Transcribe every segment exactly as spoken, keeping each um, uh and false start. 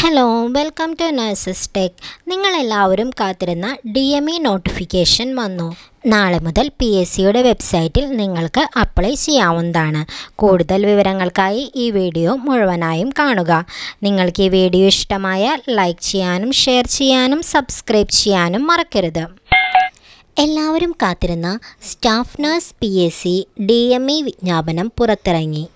Hello welcome to nurses tech. നിങ്ങളെല്ലാവരും കാത്തിരുന്ന D M E notification വന്നു. നാളെ മുതൽ പി എസ് സിയുടെ വെബ്സൈറ്റിൽ നിങ്ങൾക്ക് അപ്ലൈ ചെയ്യാവുന്നതാണ്. കൂടുതൽ വിവരങ്ങൾക്കായി ഈ വീഡിയോ മുഴുവനായും കാണുക. നിങ്ങൾക്ക് ഈ വീഡിയോ ഇഷ്ടമായാൽ ലൈക്ക് ചെയ്യാനും ഷെയർ ചെയ്യാനും സബ്സ്ക്രൈബ് ചെയ്യാനും മറക്കരുത്. എല്ലാവരും കാത്തിരുന്ന staff nurse P S C D M E വിജ്ഞാപനം പുറത്തിറങ്ങി.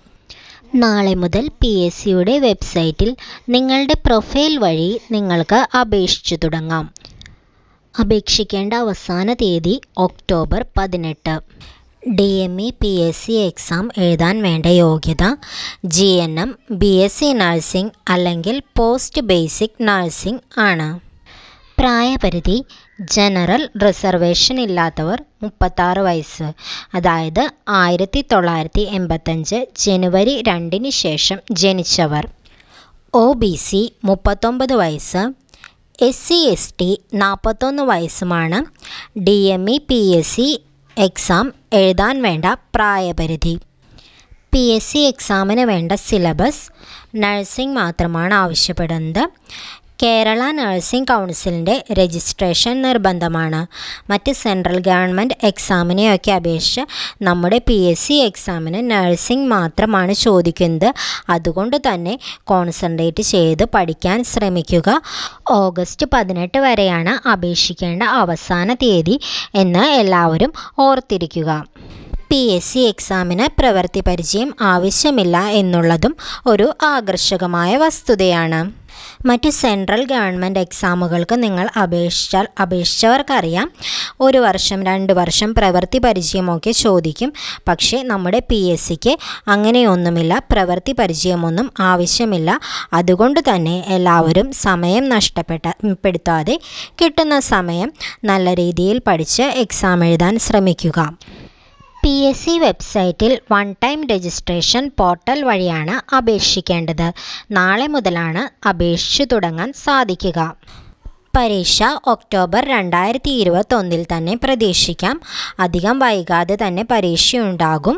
നാളെ മുതൽ പി എസ് സിയുടെ വെബ്സൈറ്റിൽ നിങ്ങളുടെ പ്രൊഫൈൽ വഴി നിങ്ങൾക്ക് അപേക്ഷിച്ചു തുടങ്ങാം. അപേക്ഷിക്കേണ്ട അവസാന തീയതി ഒക്ടോബർ പതിനെട്ട്. D M E P S C exam എഴുതാൻ വേണ്ട യോഗ്യത G N M, B S C nursing അല്ലെങ്കിൽ പോസ്റ്റ് ബേസിക് നഴ്സിംഗ് ആണ്. പ്രായപരിധി ജനറൽ റിസർവേഷൻ ഇല്ലാത്തവർ മുപ്പത്താറ് വയസ്സ്, അതായത് ആയിരത്തി തൊള്ളായിരത്തി എൺപത്തഞ്ച് ജനുവരി രണ്ടിന് ശേഷം ജനിച്ചവർ. ഒ ബി സി മുപ്പത്തൊമ്പത് വയസ്സ്, എസ് സി എസ് ടി നാൽപ്പത്തൊന്ന് വയസ്സുമാണ് D M E P S C exam എഴുതാൻ വേണ്ട പ്രായപരിധി. പി എസ് സി എക്സാമിന് വേണ്ട സിലബസ് നഴ്സിംഗ് മാത്രമാണ് ആവശ്യപ്പെടുന്നത്. കേരള നഴ്സിംഗ് കൗൺസിലിൻ്റെ രജിസ്ട്രേഷൻ നിർബന്ധമാണ്. മറ്റ് സെൻട്രൽ ഗവൺമെൻറ് എക്സാമിനെയൊക്കെ അപേക്ഷിച്ച് നമ്മുടെ പി എസ് സി എക്സാമിന് നഴ്സിംഗ് മാത്രമാണ് ചോദിക്കുന്നത്. അതുകൊണ്ട് തന്നെ കോൺസെൻട്രേറ്റ് ചെയ്ത് പഠിക്കാൻ ശ്രമിക്കുക. ഓഗസ്റ്റ് പതിനെട്ട് വരെയാണ് അപേക്ഷിക്കേണ്ട അവസാന തീയതി എന്ന് എല്ലാവരും ഓർത്തിരിക്കുക. പി എസ് സി എക്സാമിന് പ്രവൃത്തി പരിചയം ആവശ്യമില്ല എന്നുള്ളതും ഒരു ആകർഷകമായ വസ്തുതയാണ്. മറ്റ് സെൻട്രൽ ഗവൺമെൻറ് എക്സാമുകൾക്ക് നിങ്ങൾ അപേക്ഷിച്ചാൽ അപേക്ഷിച്ചവർക്കറിയാം ഒരു വർഷം രണ്ട് വർഷം പ്രവൃത്തി പരിചയമൊക്കെ ചോദിക്കും. പക്ഷേ നമ്മുടെ പി എസ് സിക്ക് അങ്ങനെയൊന്നുമില്ല, പ്രവൃത്തി പരിചയമൊന്നും ആവശ്യമില്ല. അതുകൊണ്ട് തന്നെ എല്ലാവരും സമയം നഷ്ടപ്പെട്ട പെടുത്താതെ കിട്ടുന്ന സമയം നല്ല രീതിയിൽ പഠിച്ച് എക്സാം എഴുതാൻ ശ്രമിക്കുക. പി എസ് സി വെബ്സൈറ്റിൽ വൺ ടൈം രജിസ്ട്രേഷൻ പോർട്ടൽ വഴിയാണ് അപേക്ഷിക്കേണ്ടത്. നാളെ മുതലാണ് അപേക്ഷിച്ചു തുടങ്ങാൻ സാധിക്കുക. പരീക്ഷ ഒക്ടോബർ രണ്ടായിരത്തി ഇരുപത്തൊന്നിൽ തന്നെ പ്രതീക്ഷിക്കാം. അധികം വൈകാതെ തന്നെ പരീക്ഷയുണ്ടാകും.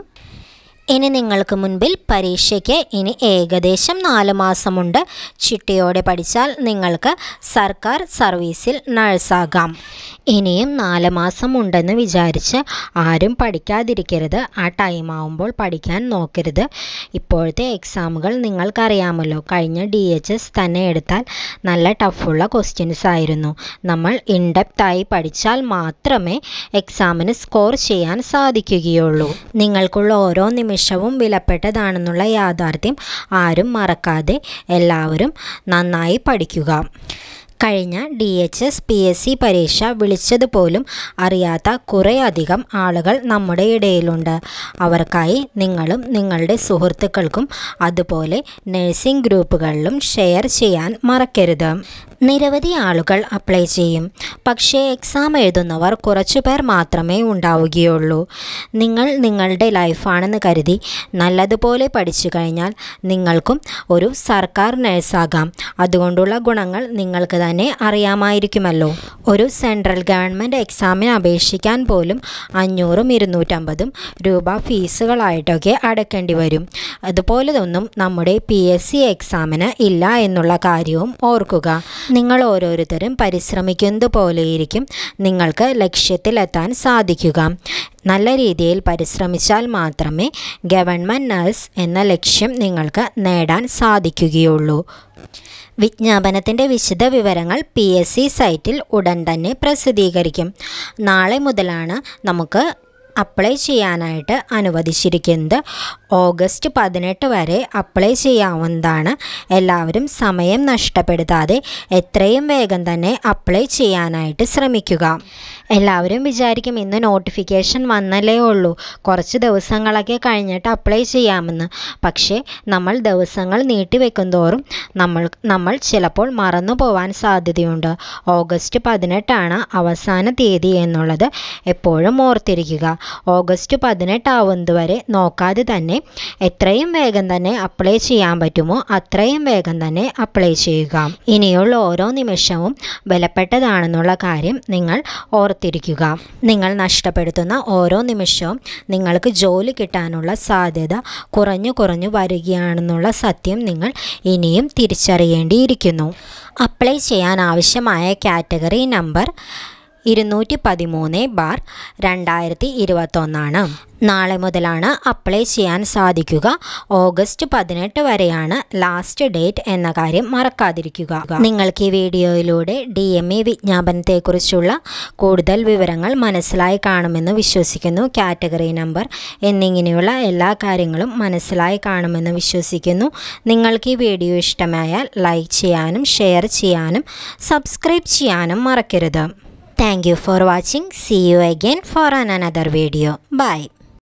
ഇനി നിങ്ങൾക്ക് മുൻപിൽ പരീക്ഷയ്ക്ക് ഇനി ഏകദേശം നാല് മാസമുണ്ട്. ചിട്ടയോടെ പഠിച്ചാൽ നിങ്ങൾക്ക് സർക്കാർ സർവീസിൽ നഴ്സാകാം. ഇനിയും നാല് മാസം ഉണ്ടെന്ന് വിചാരിച്ച് ആരും പഠിക്കാതിരിക്കരുത്. ആ ടൈം ആവുമ്പോൾ പഠിക്കാൻ നോക്കരുത്. ഇപ്പോഴത്തെ എക്സാമുകൾ നിങ്ങൾക്കറിയാമല്ലോ. കഴിഞ്ഞ ഡി എച്ച് എസ് തന്നെ എടുത്താൽ നല്ല ടഫുള്ള ക്വസ്റ്റ്യൻസ് ആയിരുന്നു. നമ്മൾ ഇൻഡെപ്തായി പഠിച്ചാൽ മാത്രമേ എക്സാമിന് സ്കോർ ചെയ്യാൻ സാധിക്കുകയുള്ളൂ. നിങ്ങൾക്കുള്ള ഓരോ നിമിഷവും വിലപ്പെട്ടതാണെന്നുള്ള യാഥാർത്ഥ്യം ആരും മറക്കാതെ എല്ലാവരും നന്നായി പഠിക്കുക. കഴിഞ്ഞ D H S P S C പരീക്ഷ വിളിച്ചതുപോലും അറിയാത്ത കുറേയധികം ആളുകൾ നമ്മുടെ ഇടയിലുണ്ട്. അവർക്കായി നിങ്ങളും നിങ്ങളുടെ സുഹൃത്തുക്കൾക്കും അതുപോലെ നഴ്സിംഗ് ഗ്രൂപ്പുകളിലും ഷെയർ ചെയ്യാൻ മറക്കരുത്. നിരവധി ആളുകൾ അപ്ലൈ ചെയ്യും. പക്ഷേ എക്സാം എഴുതുന്നവർ കുറച്ചു പേർ മാത്രമേ ഉണ്ടാവുകയുള്ളൂ. നിങ്ങൾ നിങ്ങളുടെ ലൈഫാണെന്ന് കരുതി നല്ലതുപോലെ പഠിച്ചു കഴിഞ്ഞാൽ നിങ്ങൾക്കും ഒരു സർക്കാർ നഴ്സാകാം. അതുകൊണ്ടുള്ള ഗുണങ്ങൾ നിങ്ങൾക്ക് തന്നെ അറിയാമായിരിക്കുമല്ലോ. ഒരു സെൻട്രൽ ഗവൺമെൻറ് എക്സാമിന് അപേക്ഷിക്കാൻ പോലും അഞ്ഞൂറും ഇരുന്നൂറ്റമ്പതും രൂപ ഫീസുകളായിട്ടൊക്കെ അടയ്ക്കേണ്ടി വരും. അതുപോലെയൊന്നും നമ്മുടെ പി എസ് സി എക്സാമിന് ഇല്ല എന്നുള്ള കാര്യവും ഓർക്കുക. നിങ്ങൾ ഓരോരുത്തരും പരിശ്രമിക്കുന്നത് പോലെയിരിക്കും നിങ്ങൾക്ക് ലക്ഷ്യത്തിലെത്താൻ സാധിക്കുക. നല്ല രീതിയിൽ പരിശ്രമിച്ചാൽ മാത്രമേ ഗവൺമെൻറ് നഴ്സ് എന്ന ലക്ഷ്യം നിങ്ങൾക്ക് നേടാൻ സാധിക്കുകയുള്ളൂ. വിജ്ഞാപനത്തിൻ്റെ വിശദ വിവരങ്ങൾ പി എസ് സി സൈറ്റിൽ ഉടൻ തന്നെ പ്രസിദ്ധീകരിക്കും. നാളെ മുതലാണ് നമുക്ക് അപ്ലൈ ചെയ്യാനായിട്ട് അനുവദിച്ചിരിക്കുന്നത്. ഓഗസ്റ്റ് പതിനെട്ട് വരെ അപ്ലൈ ചെയ്യാവുന്നതാണ്. എല്ലാവരും സമയം നഷ്ടപ്പെടുത്താതെ എത്രയും വേഗം തന്നെ അപ്ലൈ ചെയ്യാനായിട്ട് ശ്രമിക്കുക. എല്ലാവരും വിചാരിക്കും ഇന്ന് നോട്ടിഫിക്കേഷൻ വന്നല്ലേ ഉള്ളൂ, കുറച്ച് ദിവസങ്ങളൊക്കെ കഴിഞ്ഞിട്ട് അപ്ലൈ ചെയ്യാമെന്ന്. പക്ഷേ നമ്മൾ ദിവസങ്ങൾ നീട്ടിവെക്കുന്തോറും നമ്മൾ നമ്മൾ ചിലപ്പോൾ മറന്നു പോവാൻ സാധ്യതയുണ്ട്. ഓഗസ്റ്റ് പതിനെട്ടാണ് അവസാന തീയതി എന്നുള്ളത് എപ്പോഴും ഓർത്തിരിക്കുക. ഓഗസ്റ്റ് പതിനെട്ടാവുന്നത് വരെ നോക്കാതെ തന്നെ എത്രയും വേഗം തന്നെ അപ്ലൈ ചെയ്യാൻ പറ്റുമോ അത്രയും വേഗം തന്നെ അപ്ലൈ ചെയ്യുക. ഇനിയുള്ള ഓരോ നിമിഷവും വിലപ്പെട്ടതാണെന്നുള്ള കാര്യം നിങ്ങൾ ഓർത്ത് ഓർത്തിരിക്കുക. നിങ്ങൾ നഷ്ടപ്പെടുത്തുന്ന ഓരോ നിമിഷവും നിങ്ങൾക്ക് ജോലി കിട്ടാനുള്ള സാധ്യത കുറഞ്ഞു കുറഞ്ഞു വരികയാണെന്നുള്ള സത്യം നിങ്ങൾ ഇനിയും തിരിച്ചറിയേണ്ടിയിരിക്കുന്നു. അപ്ലൈ ചെയ്യാൻ ആവശ്യമായ കാറ്റഗറി നമ്പർ ഇരുന്നൂറ്റി പതിമൂന്ന് ബാർ രണ്ടായിരത്തി ഇരുപത്തൊന്നാണ്. നാളെ മുതലാണ് അപ്ലൈ ചെയ്യാൻ സാധിക്കുക. ഓഗസ്റ്റ് പതിനെട്ട് വരെയാണ് ലാസ്റ്റ് ഡേറ്റ് എന്ന കാര്യം മറക്കാതിരിക്കുക. നിങ്ങൾക്ക് ഈ വീഡിയോയിലൂടെ ഡി എം ഇ വിജ്ഞാപനത്തെക്കുറിച്ചുള്ള കൂടുതൽ വിവരങ്ങൾ മനസ്സിലായി കാണുമെന്ന് വിശ്വസിക്കുന്നു. കാറ്റഗറി നമ്പർ എന്നിങ്ങനെയുള്ള എല്ലാ കാര്യങ്ങളും മനസ്സിലായി കാണുമെന്ന് വിശ്വസിക്കുന്നു. നിങ്ങൾക്ക് ഈ വീഡിയോ ഇഷ്ടമായാൽ ലൈക്ക് ചെയ്യാനും ഷെയർ ചെയ്യാനും സബ്സ്ക്രൈബ് ചെയ്യാനും മറക്കരുത്. Thank you for watching. See you again for another video. Bye.